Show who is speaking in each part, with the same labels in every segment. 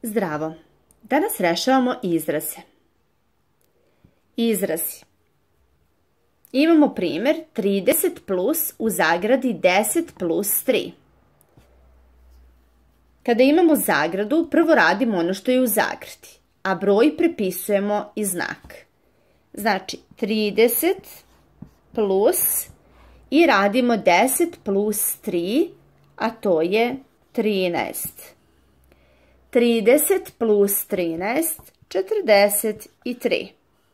Speaker 1: Zdravo! Danas rešavamo izraze. Izrazi. Imamo primjer 30 plus u zagradi 10 plus 3. Kada imamo zagradu, prvo radimo ono što je u zagradi, a broj prepisujemo i znak. Znači 30 plus i radimo 10 plus 3, a to je 13. 30 plus 13, 43.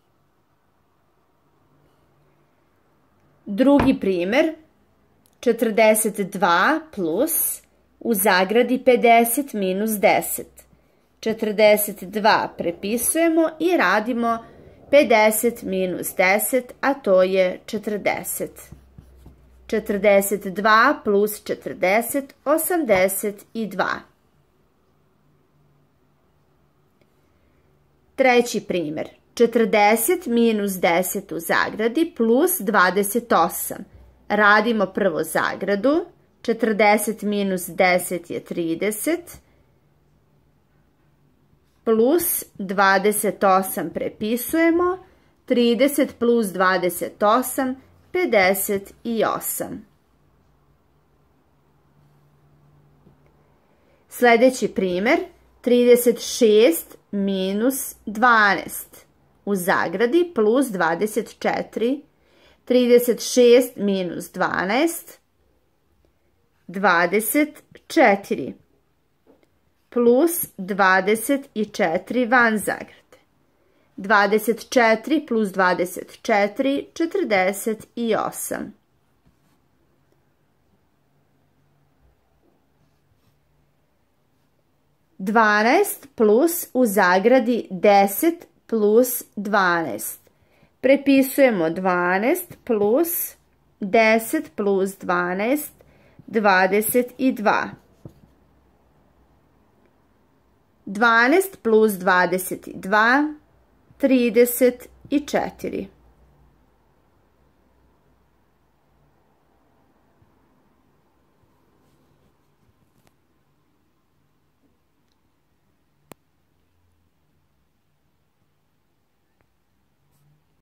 Speaker 1: Drugi primjer, 42 plus u zagradi 50 minus 10. 42 prepisujemo i radimo 50 minus 10, a to je 40. 42 plus 40, 82. Treći primjer, 40 minus 10 u zagradi plus 28. Radimo prvo zagradu, 40 minus 10 je 30, plus 28 prepisujemo, 30 plus 28, 58. Sljedeći primjer, 36 minus 12 u zagradi plus 24, 36 minus 12, 24, plus 24 van zagrade. 24 plus 24, 48. Dvanaest plus u zagradi 10 plus 12. Prepisujemo 12 plus 10 plus 12, 22. 12 plus 22, 34.